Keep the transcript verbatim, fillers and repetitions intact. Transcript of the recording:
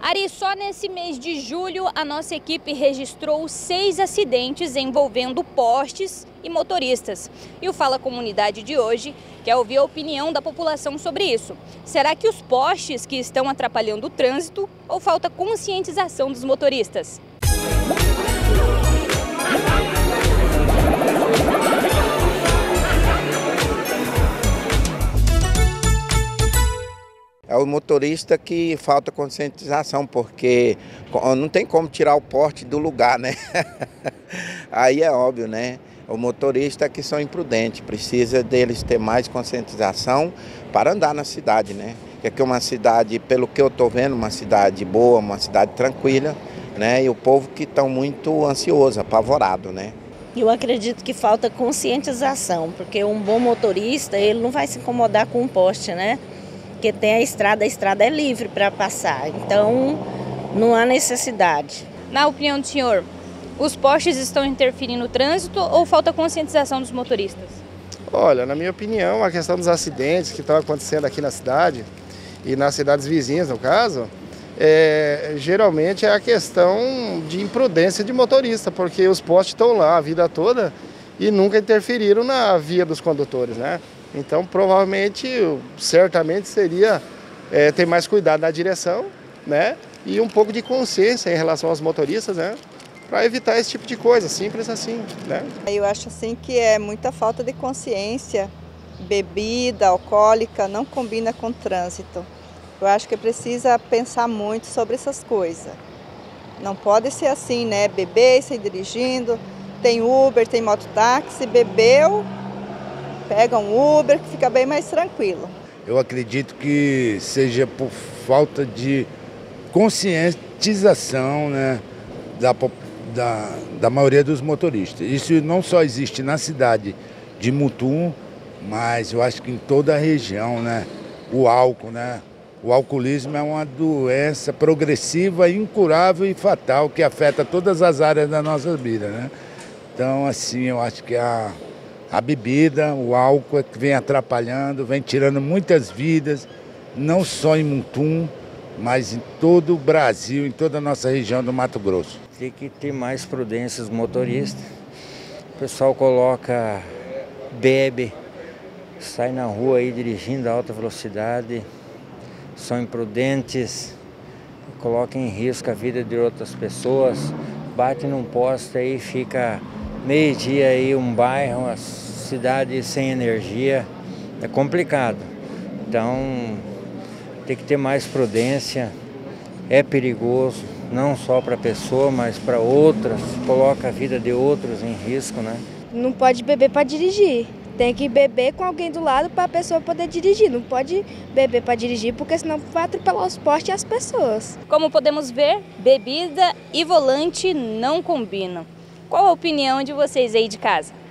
Ari, só nesse mês de julho a nossa equipe registrou seis acidentes envolvendo postes e motoristas. E o Fala Comunidade de hoje quer ouvir a opinião da população sobre isso. Será que os postes que estão atrapalhando o trânsito ou falta conscientização dos motoristas? É o motorista que falta conscientização, porque não tem como tirar o poste do lugar, né? Aí é óbvio, né? O motorista que são imprudentes, precisa deles ter mais conscientização para andar na cidade, né? Que aqui é uma cidade, pelo que eu estou vendo, uma cidade boa, uma cidade tranquila, né? E o povo que está muito ansioso, apavorado, né? Eu acredito que falta conscientização, porque um bom motorista, ele não vai se incomodar com um poste, né? Porque tem a estrada, a estrada é livre para passar, então não há necessidade. Na opinião do senhor, os postes estão interferindo no trânsito ou falta conscientização dos motoristas? Olha, na minha opinião, a questão dos acidentes que estão acontecendo aqui na cidade e nas cidades vizinhas, no caso, é, geralmente é a questão de imprudência de motorista, porque os postes estão lá a vida toda e nunca interferiram na via dos condutores, né? Então, provavelmente, certamente seria é, ter mais cuidado na direção, né? E um pouco de consciência em relação aos motoristas, né? Para evitar esse tipo de coisa, simples assim, né? Eu acho assim que é muita falta de consciência. Bebida alcoólica não combina com trânsito. Eu acho que precisa pensar muito sobre essas coisas. Não pode ser assim, né? Beber e sair dirigindo. Tem Uber, tem mototáxi, bebeu, pega um Uber que fica bem mais tranquilo. Eu acredito que seja por falta de conscientização, né, da, da, da maioria dos motoristas. Isso não só existe na cidade de Mutum, mas eu acho que em toda a região, né, o álcool, né, o alcoolismo é uma doença progressiva, incurável e fatal que afeta todas as áreas da nossa vida, né? Então, assim, eu acho que a A bebida, o álcool é que vem atrapalhando, vem tirando muitas vidas, não só em Mutum, mas em todo o Brasil, em toda a nossa região do Mato Grosso. Tem que ter mais prudência os motoristas. O pessoal coloca, bebe, sai na rua aí dirigindo a alta velocidade, são imprudentes, colocam em risco a vida de outras pessoas, bate num poste aí, fica meio-dia aí, um bairro, uma cidade sem energia, é complicado. Então, tem que ter mais prudência, é perigoso, não só para a pessoa, mas para outras, coloca a vida de outros em risco, né? Não pode beber para dirigir, tem que beber com alguém do lado para a pessoa poder dirigir, não pode beber para dirigir, porque senão vai atropelar os postes e as pessoas. Como podemos ver, bebida e volante não combinam. Qual a opinião de vocês aí de casa?